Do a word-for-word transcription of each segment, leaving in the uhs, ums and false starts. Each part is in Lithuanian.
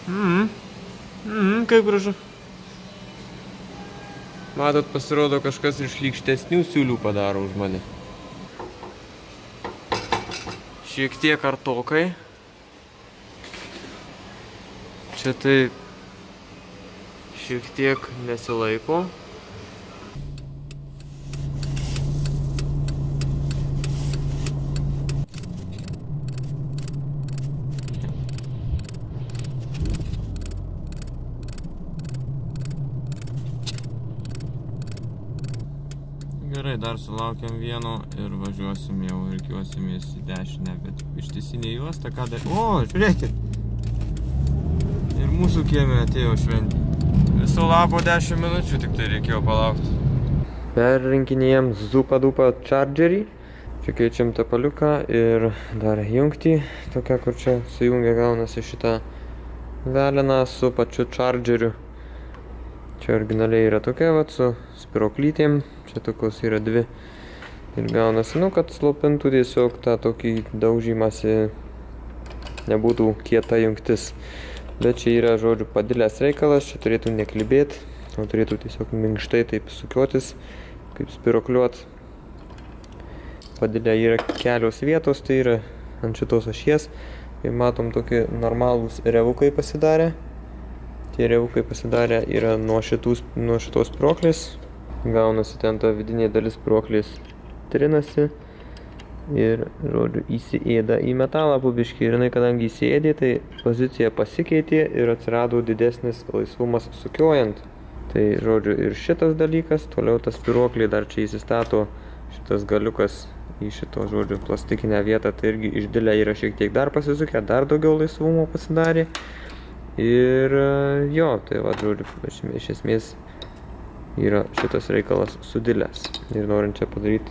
Mhm. Mhm, kaip gražu. Matot, pasirodo, kažkas iš šlykštesnių siūlių padaro už mane. Šiek tiek kartokai. Čia tai šiek tiek nesilaiko. Gerai, dar sulaukiam vieno ir važiuosim jau, reikiuosimės į dešinę, bet ištisinė juosta, ką dar... O, žiūrėkit! Ir mūsų kieme atėjo šventė. Viso labo dešimt minučių, tik tai reikėjo palaukti. Perrinkinėjom zupa-dupa chargerį. Čia keičiam tepaliuką ir dar jungtį. Tokia, kur čia sujungia gaunasi šitą veleną su pačiu chargeriu. Čia originaliai yra tokia, vat, su spiroklytėm. Čia tokios yra dvi. Ir gaunasi, nu, kad slopintų tiesiog tą tokį daužymąsi, nebūtų kieta jungtis. Bet čia yra, žodžiu, padilęs reikalas, čia turėtų neklibėti, o turėtų tiesiog minkštai taip sukiotis, kaip spirokliuot. Padilę yra kelios vietos, tai yra ant šitos ašies. Ir matom tokie normalūs revukai pasidarė. Tie revukai pasidarė yra nuo, šitus, nuo šitos spyruoklės. Gaunasi ten ta vidinė dalis spyruoklės trinasi. Ir, žodžiu, įsiėda į metalą pubiškį. Ir jinai, kadangi įsiėdė, tai pozicija pasikeitė ir atsirado didesnis laisvumas sukiojant. Tai, žodžiu, ir šitas dalykas, toliau ta spyruoklė dar čia įsistato šitas galiukas į šito, žodžiu, plastikinę vietą. Tai irgi išdilę yra šiek tiek dar pasisukę, dar daugiau laisvumo pasidarė. Ir jo, tai va, žodžiu, iš esmės yra šitas reikalas sudilęs. Ir norint čia padaryti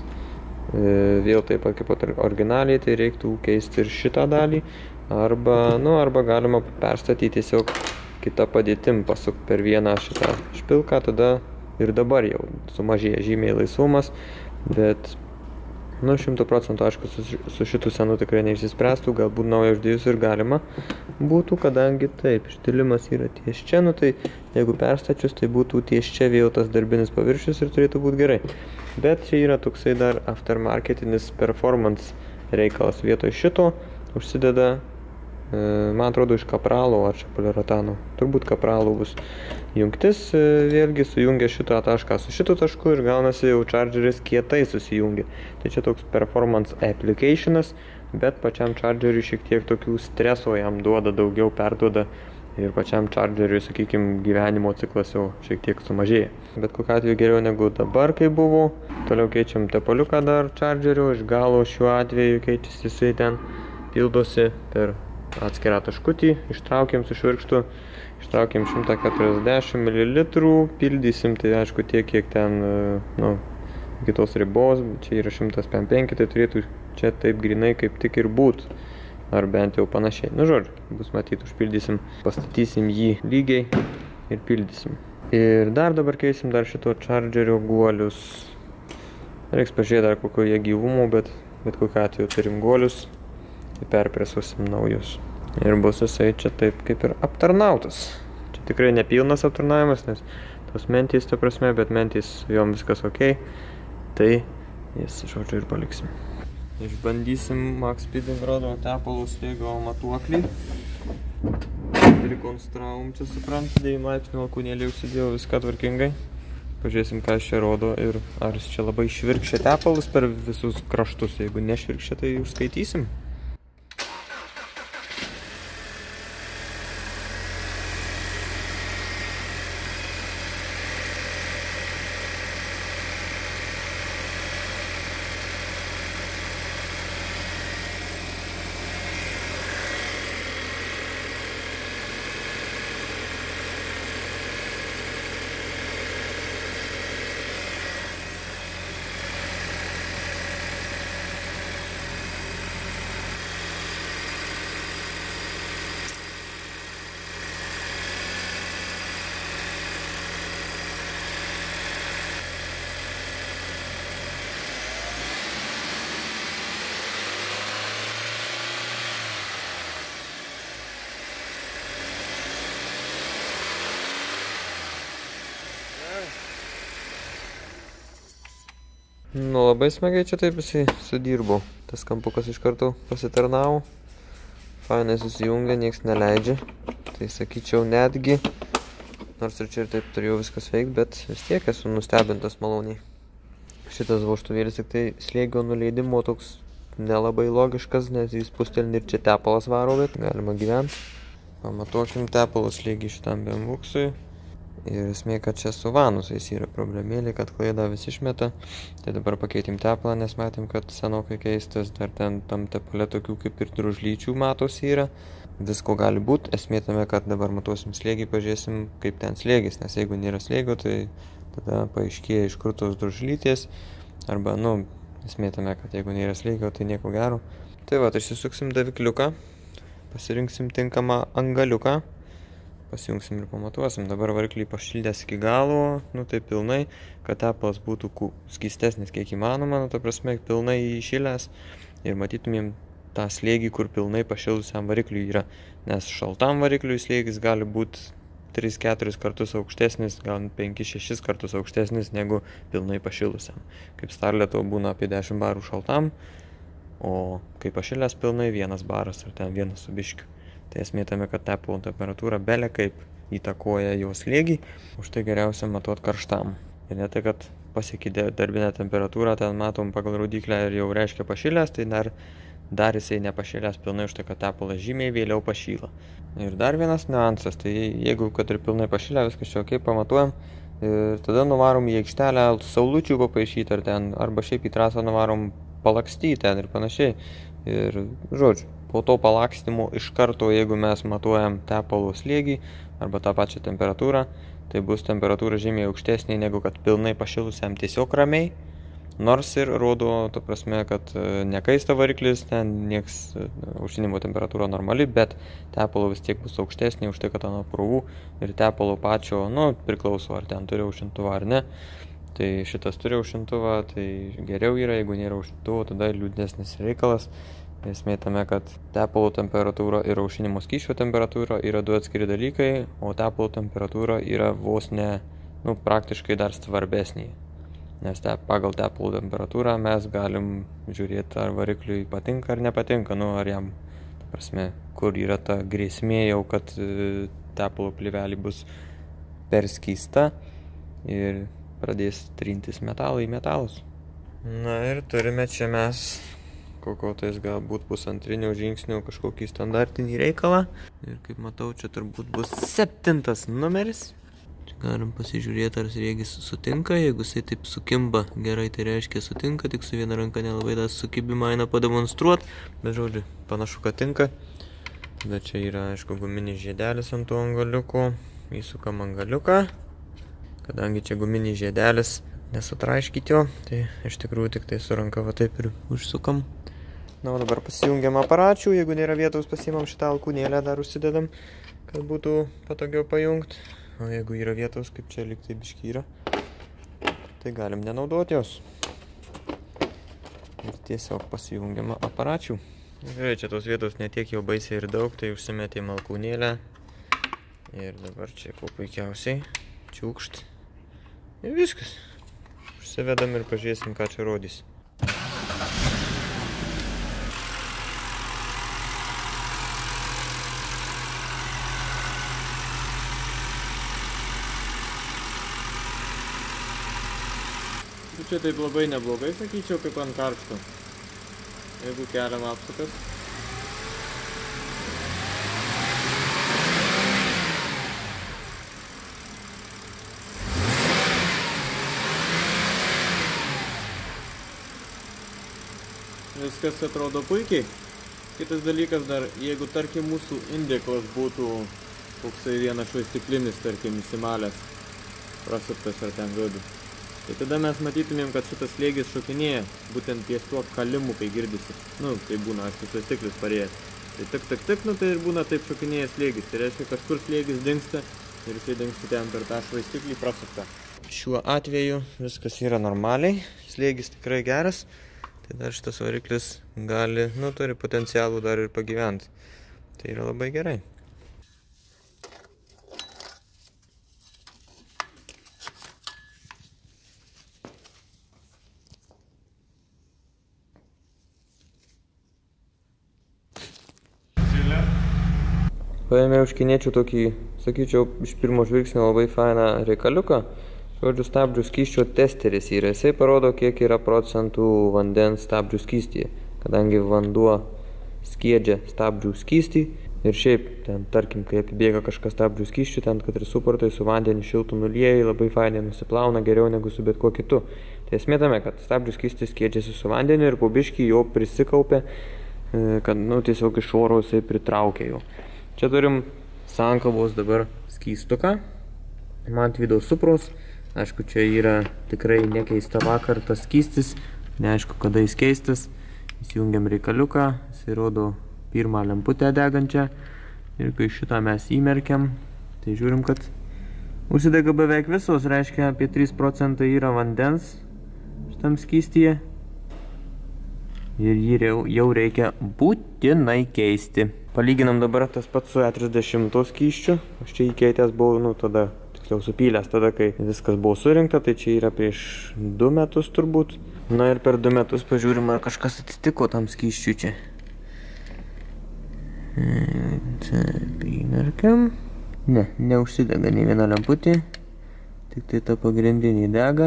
e, vėl taip pat kaip originaliai, tai reiktų keisti ir šitą dalį. Arba, nu, arba galima perstatyti tiesiog kitą padėtim, pasukti per vieną šitą špilką, tada ir dabar jau sumažėja žymiai laisvumas. Bet, nu, šimtų procentų, aišku, su, su šitų senu tikrai neišsispręstų, galbūt naują uždėjus ir galima būtų, kadangi taip, išdilimas yra ties čia, nu tai jeigu perstačius, tai būtų ties čia vėl tas darbinis paviršius ir turėtų būti gerai. Bet čia yra toksai dar aftermarketinis performance reikalas. Vietoj šito užsideda, e, man atrodo, iš kapralo ar čia poliuretano. Turbūt kapralo bus jungtis, e, vėlgi sujungia šitą tašką su šitu tašku ir gaunasi jau chargeris kietai susijungia. Tai čia toks performance applicationas, bet pačiam chargeriui šiek tiek tokių streso jam duoda, daugiau perduoda ir pačiam chargeriui, sakykime, gyvenimo ciklas jau šiek tiek sumažėja. Bet kokiu atveju geriau negu dabar, kai buvo. Toliau keičiam tepaliuką dar chargerio, iš galo šiuo atveju keičiasi jisai ten, pildosi per atskirą taškutį, ištraukiam su švirkštu, ištraukiam šimtą keturiasdešimt mililitrų, pildysim, tai aišku tiek, kiek ten, nu, kitos ribos, čia yra šimtas penkiasdešimt penki, tai turėtų čia taip grinai kaip tik ir būt, ar bent jau panašiai. Nu, žodžiu, bus matyti, užpildysim, pastatysim jį lygiai ir pildysim. Ir dar dabar keisim dar šito chargerio guolius. Reiks pažiūrėti dar kokio jie gyvumo, bet bet kokiu atveju turim guolius ir perpresuosim naujus. Ir bus jisai čia taip kaip ir aptarnautas. Čia tikrai nepilnas aptarnavimas, nes tos mentys, ta prasme, bet mentys jom viskas ok. Tai jas, žodžiu, ir paliksim. Išbandysim Max Speeding rodo tepalų slėgio matuoklį. Rekonstravom čia, suprantu, devynių laipsnių alkūnėlį užsidėjau, viską tvarkingai. Pažiūrėsim, ką čia rodo ir ar jis čia labai švirkščia tepalus per visus kraštus. Jeigu nešvirkščia, tai užskaitysim. Nu, labai smagiai čia taip jisai sudirbo. Tas kampukas iš karto pasitarnavo. Fainai susijungia, nieks neleidžia. Tai sakyčiau netgi, nors ir čia ir taip turėjau viskas veikti, bet vis tiek esu nustebintas maloniai. Šitas vožtuvėlis tik tai slėgio nuleidimo toks nelabai logiškas, nes jis pustelni ir čia tepalas varo, bet galima gyventi. Pamatuokim tepalo slėgį šitam bemvuksui. Ir esmė, kad čia su vanusais yra problemėlė, kad klaidą vis išmeta. Tai dabar pakeitim tepalą, nes matėm, kad senokai keistas, dar ten tam tepale tokių kaip ir družlyčių matosi yra. Visko gali būti, esmė tame, kad dabar matuosim slėgį, pažiūrėsim, kaip ten slėgis, nes jeigu nėra slėgio, tai tada paaiškėja iš kur tos družlytės, arba, nu, esmė tame, kad jeigu nėra slėgio, tai nieko gero. Tai va, išsisuksim davikliuką, pasirinksim tinkamą angaliuką, pasijungsim ir pamatuosim. Dabar variklį pašildęs iki galo, nu tai pilnai, kad tepalas būtų skystesnis kiek įmanoma, nu ta prasme, pilnai įšilęs ir matytumėm tą slėgį, kur pilnai pašilusiam varikliui yra. Nes šaltam varikliui slėgis gali būti tris keturis kartus aukštesnis, gal penkis šešis kartus aukštesnis negu pilnai pašilusiam. Kaip Starleto būna apie dešimt barų šaltam, o kai pašilęs pilnai vienas baras ar ten vienas su biškiu. Tai esmė tame, kad tepalo temperatūra bele kaip įtakoja jo slėgį, už tai geriausia matuot karštam. Ir ne tai, kad pasiekė darbinę temperatūrą, ten matom pagal raudyklę ir jau reiškia pašilęs, tai dar, dar jisai nepašilęs pilnai, už tai, kad tepalas žymiai vėliau pašyla. Ir dar vienas niuansas, tai jeigu kad ir pilnai pašilę, viskas čia ok, pamatuojam, ir tada nuvarom į aikštelę saulučių papaišyti ar ten, arba šiaip į trasą nuvarom palakstyti ten ir panašiai. Ir žodžiu, po to palakstymo iš karto, jeigu mes matuojam tepalo slėgį arba tą pačią temperatūrą, tai bus temperatūra žymiai aukštesnė negu kad pilnai pašilusiam tiesiog ramiai. Nors ir rodo, ta prasme, kad nekaista variklis, ten nieks aušinimo temperatūra normali, bet tepalo vis tiek bus aukštesnė už tai, kad ant aprovų ir tepalo pačio, nu, priklauso ar ten turi aušintuvą ar ne. Tai šitas turi aušintuvą, tai geriau yra, jeigu nėra aušintuvo, tada liūdnesnis reikalas. Esmė tame, kad tepalo temperatūra ir aušinimo skysčio temperatūra yra du atskiri dalykai, o tepalo temperatūra yra vos ne, nu, praktiškai dar svarbesnė. Nes te, pagal tepalo temperatūrą mes galim žiūrėti, ar varikliui patinka ar nepatinka, nu, ar jam, ta prasme, kur yra ta grėsmė jau, kad tepalo plyvelė bus per skysta ir pradės trintis metalai į metalus. Na ir turime čia mes kokio tais galbūt pusantrinio žingsnio kažkokį standartinį reikalą. Ir kaip matau, čia turbūt bus septintas numeris. Čia galim pasižiūrėti, ar slėgis sutinka. Jeigu jisai taip sukimba gerai, tai reiškia sutinka, tik su viena ranka nelabai tą sukibimą eina pademonstruot. Bet žodžiu, panašu, kad tinka. Tada čia yra, aišku, guminis žiedelis ant tų angaliukų. Įsukam angaliuką. Kadangi čia guminis žiedelis, nesutraiškit jo, tai iš tikrųjų tik tai su ranka va taip ir užsukam. Na, o dabar pasijungiam aparačių, jeigu nėra vietos, pasiimam šitą alkūnėlę, dar užsidedam, kad būtų patogiau pajungti. O jeigu yra vietos, kaip čia lyg tai biški yra, tai galim nenaudoti jos. Ir tiesiog pasijungiam aparačių. Gerai, čia tos vietos netiek jau baisiai ir daug, tai užsimetėm alkūnėlę. Ir dabar čia kuo puikiausiai čiūkšt. Ir viskas. Užsivedam ir pažiūrėsim, ką čia rodys. Čia taip labai neblogai, sakyčiau, kaip ant karšto. Jeigu keliam apsukas. Viskas atrodo puikiai. Kitas dalykas dar, jeigu tarkim mūsų indėklas būtų koksai vienas švaistiklinis, tarkim, įsimalęs, prasuktas ar ten žodžiu, tai tada mes matytumėm, kad šitas slėgis šokinėja, būtent ties tuo kalimu, kai girdisi. Nu, tai būna, aišku, švaistiklis parėjęs. Tai tik, tik, tik, nu tai ir būna taip šokinėja slėgis. Tai reiškia, kažkur slėgis dingsta ir jisai dingsta ten per tą švaistiklį prasuktą. Šiuo atveju viskas yra normaliai, slėgis tikrai geras. Tai dar šitas variklis gali, nu, turi potencialų dar ir pagyventi. Tai yra labai gerai. Paėmiau iš kiniečių tokį, sakyčiau, iš pirmo žvilgsnio labai fainą reikaliuką. Žodžiu, stabdžių skysčio testeris yra. Jisai parodo, kiek yra procentų vandens stabdžių skystyje. Kadangi vanduo skiedžia stabdžių skystį ir šiaip, ten, tarkim, kai apibėga kažkas stabdžių skysčių, ten, kad ir suportai su vandeniu šiltų nulieji, labai fainai nusiplauna geriau negu su bet kuo kitu. Tai esmė tame, kad stabdžių skystis skiedžiasi su vandeniu ir po biškį jo prisikaupia, kad, nu, tiesiog iš oro jisai pritraukia jo. Čia turim sankabos dabar skystuką, Mantvydo Supros. Aišku, čia yra tikrai nekeista vakar tas skystis, neaišku, kada jis keistas. Įsijungiam reikaliuką, jisai rodo pirmą lemputę degančią ir kai šitą mes įmerkiam, tai žiūrim, kad užsidega beveik visos, reiškia apie trys procentai yra vandens šitam skystyje ir jį jau reikia būtinai keisti. Palyginam dabar tas pats su E trisdešimt skysčiu, aš čia įkeitęs buvau, nu, tada tiksliau supylęs tada, kai viskas buvo surinkta, tai čia yra prieš du metus turbūt. Na ir per du metus pažiūrim, ar kažkas atsitiko tam skysčiui čia. Taip, įmerkiam. Ne, neužsidega nei viena lemputė, tik tai ta pagrindinė dega.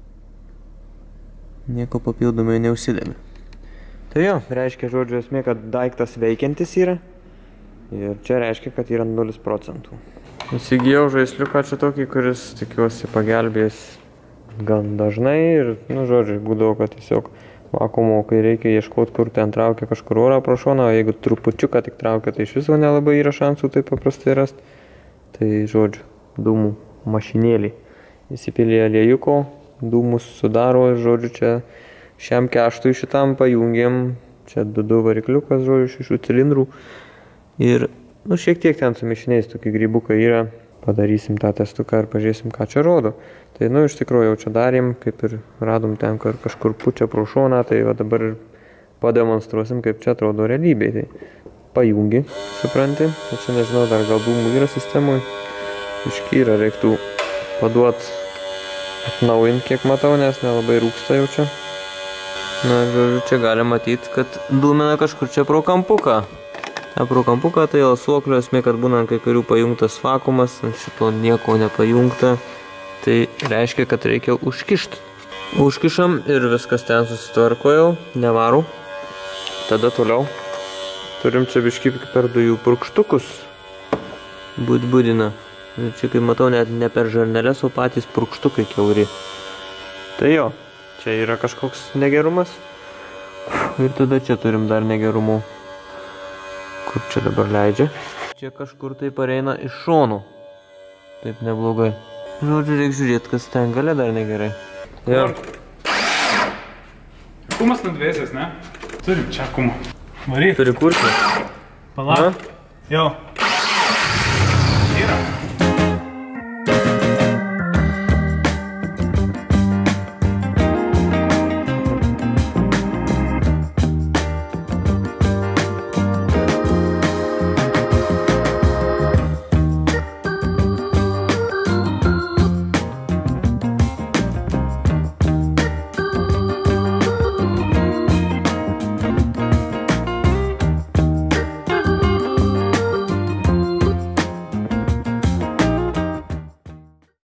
Nieko papildomai neužsidega. Tai jo, reiškia, žodžiu, esmė, kad daiktas veikiantis yra. Ir čia reiškia, kad yra nulis procentų. Įsigijau žaisliuką čia tokį, kuris, tikiuosi, pagelbės gan dažnai ir, nu, žodžiu, būdavo, kad tiesiog vakuumo, kai reikia ieškoti, kur ten traukia kažkur orą pro šoną, o jeigu trupučiuką tik traukia, tai iš viso nelabai yra šansų taip paprastai rasti. Tai, žodžiu, dūmų mašinėlį. Įsipilė aliejuko, dūmus sudaro ir, žodžiu, čia šiam keštui šitam pajungiam, čia du du varikliukas, žodžiu, šešių cilindrų. Ir, nu, šiek tiek ten su mišiniais tokie grybukai yra. Padarysim tą testuką ir pažiūrėsim, ką čia rodo. Tai, nu, iš tikrųjų jau čia darėm, kaip ir radom ten, kad kažkur pučia pro šoną, tai va dabar ir pademonstruosim, kaip čia atrodo realybėj. Tai pajungi, supranti. Tai čia nežinau, dar gal dūmų yra sistemui. Iškyra, reiktų paduot atnaujinti, kiek matau, nes nelabai rūksta jau čia. Na, žodžiu, čia galim matyti, kad dūmina kažkur čia pro kampuką. Ta pro kampuką tai alsuoklio esmė, kad būna kai kurių pajungtas vakuumas, šito nieko nepajungta, tai reiškia, kad reikia užkišti. Užkišam ir viskas ten susitvarko jau, nevarų. Tada toliau turim čia biškį per dujų purkštukus. Būt būdina. Ir čia, kaip matau, net ne per žarneles, o patys purkštukai kiauri. Tai jo, čia yra kažkoks negerumas. Ir tada čia turim dar negerumų. Kur čia dabar leidžia? Čia kažkur tai pareina iš šonų. Taip neblogai. Žodžiu, reikia žiūrėti, kas ten gale dar negerai. Jo. Kumas nudvėsės, ne? Turim čia kumą. Varyt. Turi kurti. Palauk. Jau. Yra.